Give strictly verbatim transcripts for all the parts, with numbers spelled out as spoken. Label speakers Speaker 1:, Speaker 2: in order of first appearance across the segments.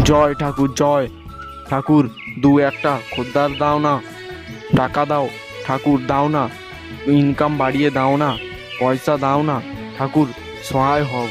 Speaker 1: জয় ঠাকুর জয়। ঠাকুর দু একটা খদ্দার দাও না, টাকা দাও ঠাকুর, দাও না, ইনকাম বাড়িয়ে দাও না, পয়সা দাও না ঠাকুর, সহায় হও।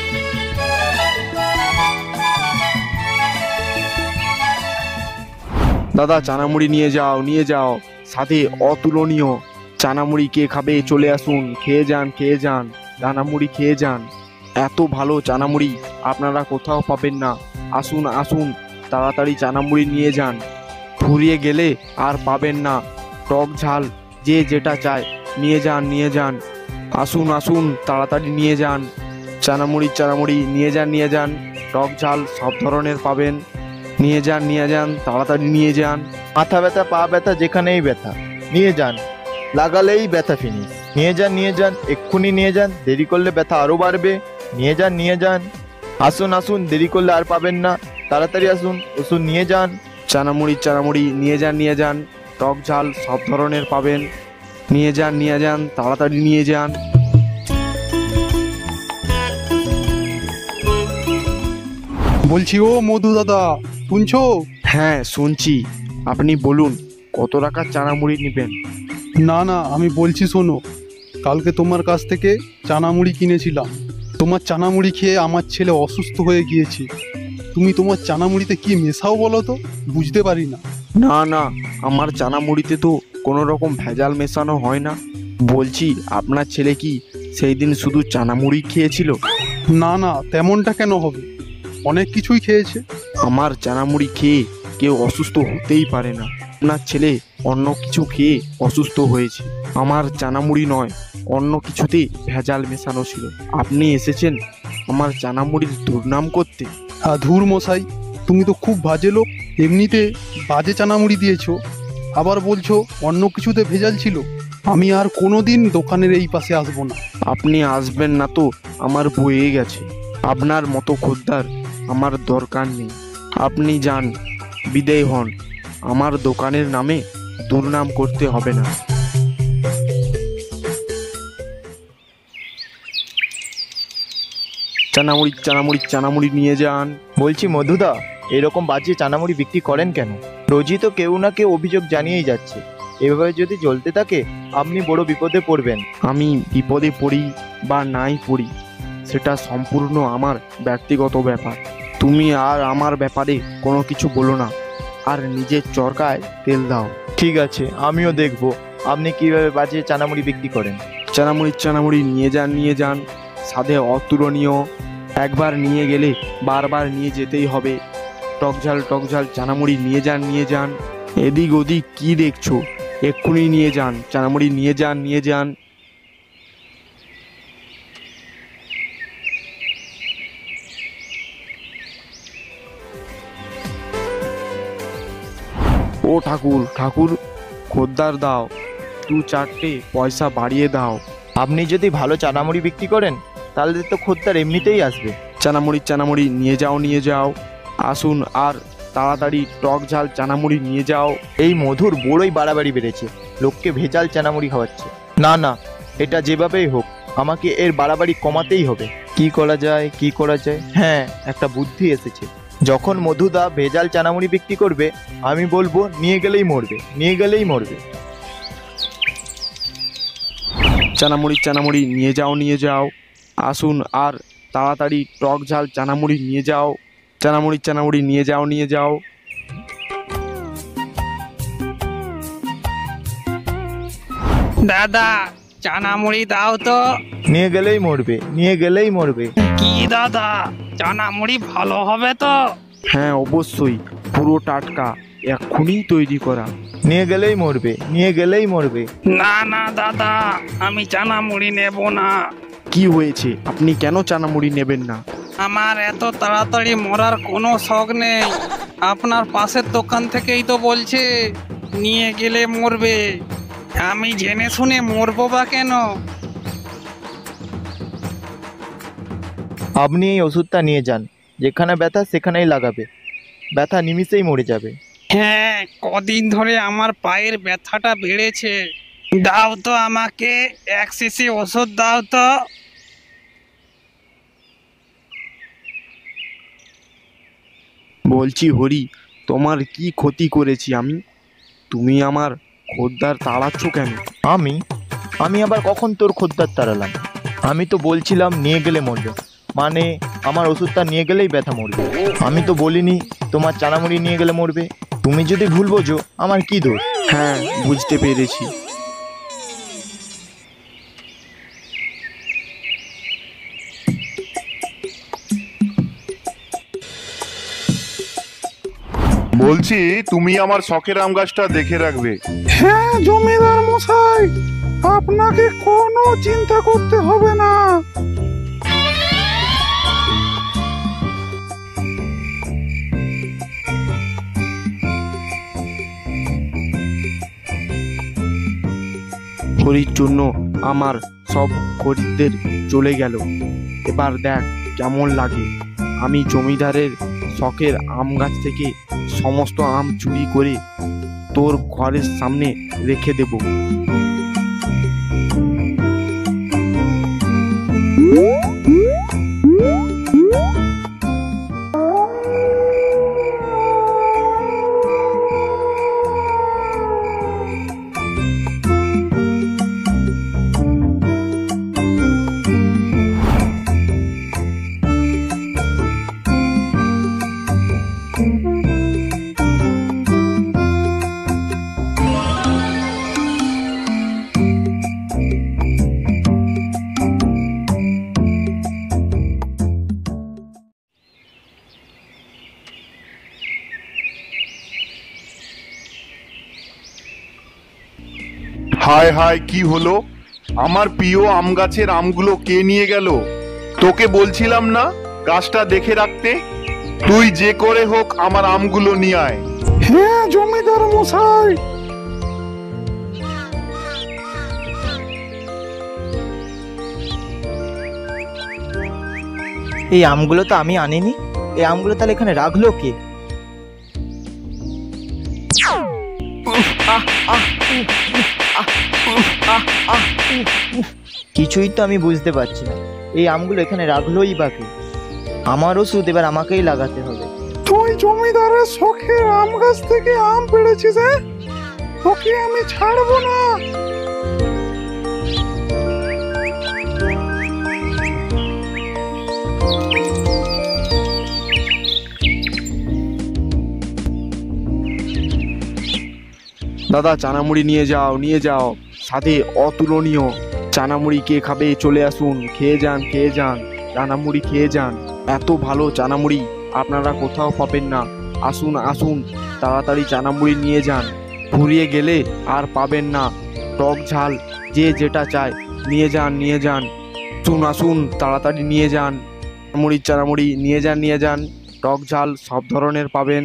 Speaker 1: দাদা চানামুড়ি নিয়ে যাও, নিয়ে যাও, সাথে অতুলনীয় চানামুড়ি। কে খাবে চলে আসুন, খেয়ে যান, খেয়ে যান, চানামুড়ি খেয়ে যান। এত ভালো চানামুড়ি আপনারা কোথাও পাবেন না। আসুন আসুন, তাড়াতাড়ি চানামুড়ি নিয়ে যান, ফুরিয়ে গেলে আর পাবেন না। টক ঝাল যে যেটা চায় নিয়ে যান, নিয়ে যান। আসুন আসুন, তাড়াতাড়ি নিয়ে যান, চানামুড়ি চানামুড়ি নিয়ে যান, নিয়ে যান। টক ঝাল সব ধরনের পাবেন, নিয়ে যান, নিয়ে যান, তাড়াতাড়ি নিয়ে যান।
Speaker 2: মাথা ব্যথা, পা ব্যথা, যেখানেই ব্যথা নিয়ে যান, লাগালেই ব্যথা ফিনিশ। নিয়ে যান, নিয়ে যান, এক্ষুনি নিয়ে যান, দেরি করলে ব্যথা আরও বাড়বে। নিয়ে যান, নিয়ে যান, আসুন আসুন, দেরি করলে আর পাবেন না, তাড়াতাড়ি আসুন, ওষুধ নিয়ে যান।
Speaker 1: চানামুড়ি চানামুড়ি নিয়ে যান, নিয়ে যান, টক ঝাল সব ধরনের পাবেন, নিয়ে যান, নিয়ে যান, তাড়াতাড়ি নিয়ে যান।
Speaker 3: বলছি ও মধু দাদা, শুনছো?
Speaker 1: হ্যাঁ শুনছি, আপনি বলুন কত টাকার চানামুড়ি নেবেন?
Speaker 3: না না, আমি বলছি শোনো, কালকে তোমার কাছ থেকে চানামুড়ি কিনেছিলাম। তোমার চানামুড়ি খেয়ে আমার ছেলে অসুস্থ হয়ে গিয়েছে। তুমি তোমার চানামুড়িতে কি মেশাও বলো তো, বুঝতে পারি না।
Speaker 1: না না, আমার চানামুড়িতে তো কোনো রকম ভেজাল মেশানো হয় না। বলছি আপনার ছেলে কি সেই দিন শুধু চানামুড়ি খেয়েছিল?
Speaker 3: না না, তেমনটা কেন হবে, অনেক কিছুই খেয়েছে।
Speaker 1: আমার চানামুড়ি খেয়ে কেউ অসুস্থ হতেই পারে না। আপনার ছেলে অন্য কিছু খেয়ে অসুস্থ হয়েছে, আমার চানামুড়ি নয়, অন্য কিছুতে ভেজাল মেশানো ছিল। আপনি এসেছেন আমার চানামুড়ির দুর্নাম করতে।
Speaker 3: হ্যাঁ ধুর মশাই, তুমি তো খুব বাজে লোক। এমনিতে বাজে চানামুড়ি দিয়েছো, আবার বলছো অন্য কিছুতে ভেজাল ছিল। আমি আর কোনো দিন দোকানের এই পাশে আসবো না।
Speaker 1: আপনি আসবেন না তো আমার বয়ে গেছে। আপনার মতো খদ্দার আমার দরকার নেই। আপনি যান, বিদায় হন, আমার দোকানের নামে দুর্নাম করতে হবে না। চানামুড়ি চানামুড়ি চানামুড়ি নিয়ে যান।
Speaker 2: বলছি মধুদা, এরকম বাজে চানামুড়ি বিক্রি করেন কেন? রোজই তো কেউ না কেউ অভিযোগ জানিয়েই যাচ্ছে। এভাবে যদি চলতে থাকে আপনি বড় বিপদে পড়বেন।
Speaker 1: আমি বিপদে পড়ি বা নাই পড়ি সেটা সম্পূর্ণ আমার ব্যক্তিগত ব্যাপার। তুমি আর আমার ব্যাপারে কোনো কিছু বলো না, আর নিজের চরকায় তেল দাও।
Speaker 2: ঠিক আছে, আমিও দেখব আপনি কিভাবে বাজে চানামুড়ি বিক্রি করেন।
Speaker 1: চানামুড়ি চানামুড়ি নিয়ে যান, নিয়ে যান, স্বাদে অতুলনীয়, একবার নিয়ে গেলে বারবার নিয়ে যেতেই হবে। টক ঝাল টক ঝাল চানামুড়ি নিয়ে যান, নিয়ে যান। এদিক ওদিক কি দেখছো, এক্ষুনি নিয়ে যান, চানামুড়ি নিয়ে যান, নিয়ে যান। ও ঠাকুর ঠাকুর, খদ্দার দাও, দু চারটে পয়সা বাড়িয়ে দাও।
Speaker 2: আপনি যদি ভালো চানামুড়ি বিক্রি করেন তাহলে তো খদ্দের এমনিতেই আসবে।
Speaker 1: চানামুড়ি চানামুড়ি নিয়ে যাও, নিয়ে যাও, আসুন, আর তাড়াতাড়ি টক ঝাল চানামুড়ি নিয়ে যাও।
Speaker 2: এই মধুর বড়ই বাড়াবাড়ি বেড়েছে, লোককে ভেজাল চানামুড়ি খাওয়াচ্ছে। না না, এটা যেভাবেই হোক আমাকে এর বাড়াবাড়ি কমাতেই হবে। কি করা যায়, কি করা যায়? হ্যাঁ, একটা বুদ্ধি এসেছে। যখন মধুদা ভেজাল চানামুড়ি বিক্রি করবে আমি বলবো নিয়ে গেলেই মরবে, নিয়ে গেলেই মরবে।
Speaker 1: চানামুড়ি চানামুড়ি নিয়ে যাও, নিয়ে যাও, আসুন, আর তাড়াতাড়ি টক ঝাল চানামুড়ি নিয়ে যাও। চানামুড়ি চানামুড়ি নিয়ে যাও, নিয়ে যাও।
Speaker 4: দাদা চানামুড়ি দাও তো।
Speaker 2: নিয়ে গেলেই মরবে, নিয়ে গেলেই মরবে।
Speaker 4: কি দাদা, চানামুড়ি ভালো হবে তো?
Speaker 1: হ্যাঁ অবশ্যই, পুরো টাটকা, এক্ষুনি তৈরি করা।
Speaker 2: নিয়ে গেলেই মরবে, নিয়ে গেলেই মরবে।
Speaker 4: না না দাদা, আমি চানামুড়ি নেব না।
Speaker 1: কি হয়েছে, আপনি কেন চানামুড়ি নেবেন না?
Speaker 4: আমার এত তাড়াতাড়ি মরার কোনো শখ নেই। আপনার পাশের দোকান থেকেই তো বলছে নিয়ে গেলে মরবে। আমি জেনে শুনে মরবো বা কেন?
Speaker 2: আপনি এই ওষুধটা নিয়ে যান, যেখানে ব্যথা সেখানেই লাগাবে, ব্যথা নিমিষেই মরে যাবে।
Speaker 4: হ্যাঁ, কদিন ধরে আমার পায়ের ব্যথাটা বেড়েছে। দাও তো আমাকে এক শিশি ওষুধ দাও তো।
Speaker 1: বলছি হরি, তোমার কি ক্ষতি করেছি আমি? তুমি আমার খদ্দার তাড়াচ্ছ কেন?
Speaker 2: আমি আমি আবার কখন তোর খদ্দার তাড়ালাম? আমি তো বলছিলাম নিয়ে গেলে মরবে, মানে আমার ওষুধটা নিয়ে গেলেই ব্যথা মরবে। আমি তো বলিনি তোমার চানামুড়ি নিয়ে গেলে মরবে। তুমি যদি ভুল বোঝো আমার কি দোষ?
Speaker 1: হ্যাঁ, বুঝতে পেরেছি।
Speaker 5: বলছি তুমি আমার শখের আম গাছটা দেখে রাখবে।
Speaker 3: হ্যাঁ জমিদার মশাই, আপনাকে কোনো চিন্তা করতে হবে না।
Speaker 1: হরির জন্য আমার সব খরিদ্দের চলে গেল। এবার দেখ কেমন লাগে। আমি জমিদারের শখের আম গাছ থেকে সমস্ত আম চুরি করে তোর ঘরের সামনে রেখে দেব।
Speaker 5: হায় হায়, কি হলো? আমার প্রিয় আম গাছের আমগুলো কে নিয়ে গেল? তোকে বলছিলাম না গাছটা দেখে রাখতে? তুই যে করে হোক আমার আমগুলো নিয়ে আয়।
Speaker 3: হ্যাঁ জমিদার মশাই।
Speaker 2: এই আমগুলো তো আমি আনিনি। এই আমগুলো তাহলে এখানে রাখলো কে? কিছুই তো আমি বুঝতে পারছি না, এই আমগুলো এখানে রাখলোই বা কে? আমার ওষুধ এবার আমাকেই লাগাতে হবে।
Speaker 3: তুই জমিদারের শখের আম গাছ থেকে আম পেড়েছিস, তোকে আমি ছাড়বো না।
Speaker 1: দাদা চানামুড়ি নিয়ে যাও, নিয়ে যাও, সাথে অতুলনীয় চানামুড়ি কে খাবে চলে আসুন, খেয়ে যান, খেয়ে যান, চানামুড়ি খেয়ে যান। এত ভালো চানামুড়ি আপনারা কোথাও পাবেন না। আসুন আসুন, তাড়াতাড়ি চানামুড়ি নিয়ে যান। ফুরিয়ে গেলে আর পাবেন না। টক ঝাল যে যেটা চায় নিয়ে যান, নিয়ে যান। আসুন আসুন, তাড়াতাড়ি নিয়ে যান। মুড়ির চানামুড়ি নিয়ে যান, নিয়ে যান। টক ঝাল সব ধরনের পাবেন।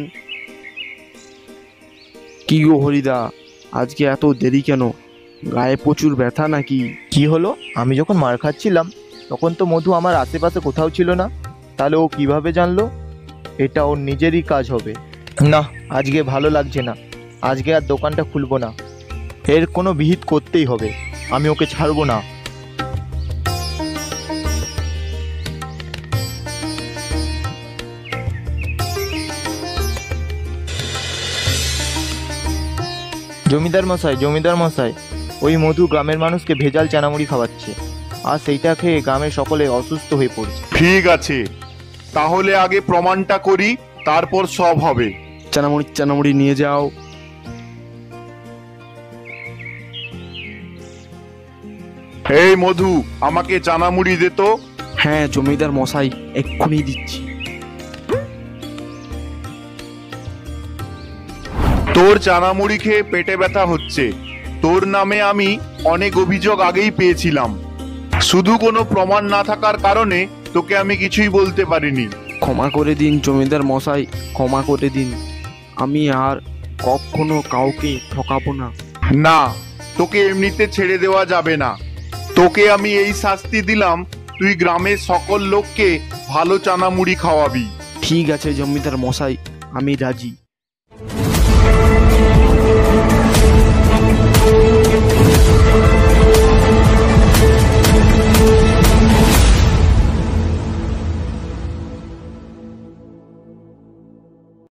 Speaker 1: কি গো হরিদা, আজকে এত দেরি কেন? গায়ে প্রচুর ব্যথা নাকি?
Speaker 2: কি হলো? আমি যখন মার খাচ্ছিলাম তখন তো মধু আমার আশেপাশে কোথাও ছিল না, তাহলে ও কিভাবে জানলো? এটা ওর নিজেরই কাজ হবে। না, আজকে ভালো লাগছে না, আজকে আর দোকানটা খুলবো না। এর কোনো বিহিত করতেই হবে, আমি ওকে ছাড়বো না। জমিদার মশাই, জমিদার মশাই, ওই মধু গ্রামের মানুষকে ভেজাল চানামুড়ি খাওয়াচ্ছে, আর সেইটা খেয়ে গ্রামের সকলে অসুস্থ হয়ে পড়ছে।
Speaker 5: ঠিক আছে, তাহলে আগে প্রমাণটা করি, তারপর সব হবে।
Speaker 1: চানামুড়ি চানামুড়ি নিয়ে যাও।
Speaker 5: এই মধু, আমাকে চানামুড়ি দে তো।
Speaker 1: হ্যাঁ জমিদার মশাই, এক্ষুনি দিচ্ছি।
Speaker 5: তোর চানামুড়ি খেয়ে পেটে ব্যথা হচ্ছে। তোর নামে আমি অনেক অভিযোগ আগেই পেয়েছিলাম, শুধু কোনো প্রমাণ না থাকার কারণে তোকে আমি কিছুই বলতে পারিনি।
Speaker 1: ক্ষমা করে দিন জমিদার মশাই, ক্ষমা করে দিন। আমি আর কখনো কাউকে ঠকাবো না।
Speaker 5: না, তোকে এমনিতে ছেড়ে দেওয়া যাবে না। তোকে আমি এই শাস্তি দিলাম, তুই গ্রামের সকল লোককে ভালো চানামুড়ি খাওয়াবি।
Speaker 1: ঠিক আছে জমিদার মশাই, আমি রাজি।